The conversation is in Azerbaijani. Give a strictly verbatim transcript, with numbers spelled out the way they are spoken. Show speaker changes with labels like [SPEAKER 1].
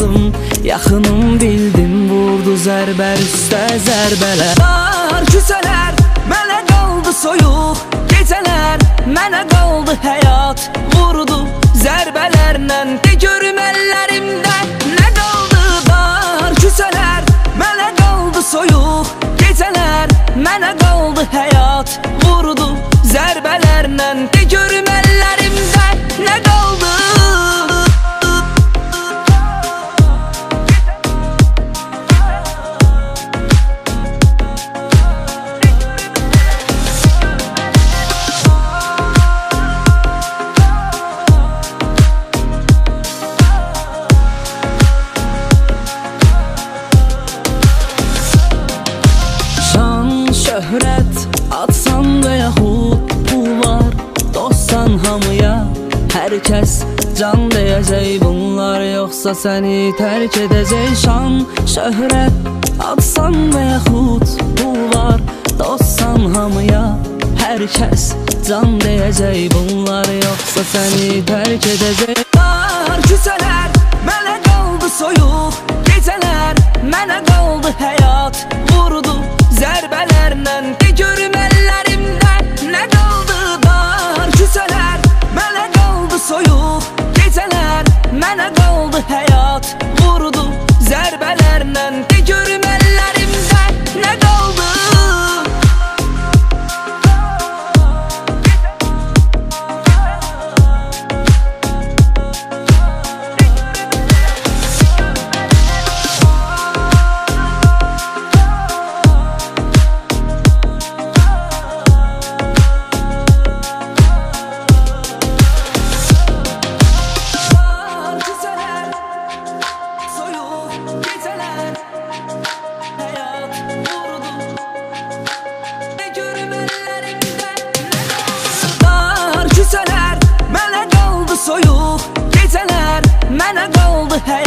[SPEAKER 1] aldım. Yaxınım bildim, vurdu zərbər üstə zərbələr. Dar küsələr, mənə qaldı soyuq gecələr, mənə qaldı həyat, vurdu zərbələrlə. De görüm əllərimdə nə qaldı? Dar küsələr, mənə qaldı soyuq gecələr, mənə qaldı həyat, vurdu zərbələrlə. De görüm əllərimdə nə qaldı? Şöhrət atsan və yaxud pul var, dostsan hamıya hər kəs can deyəcək. Bunlar yoxsa səni tərk edəcək. Şan, şöhrət atsan və yaxud pul var, dostsan hamıya hər kəs can deyəcək. Bunlar yoxsa səni tərk edəcək. Dar küsələr, mənə qaldı soyuq gecələr, mənə qaldı həyat, vurdu zərbələrlə. De görüm əllərimdə nə qaldı? Dar küsələr, mənə qaldı soyuq gecələr, mənə qaldı həyat, vurdu zərbələrlə. De görüm əllərimdə nə qaldı? Soyuq gecələr, mənə qaldı həyat.